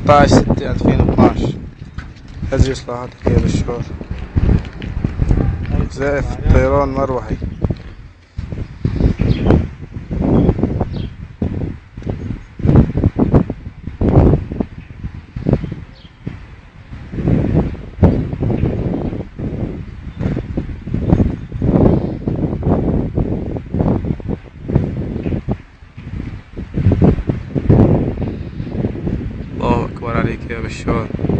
16/6/2012. هذه إصلاحاتك يا بشار. زائف الطيران مروحي. الله أكبر عليك يا بشار.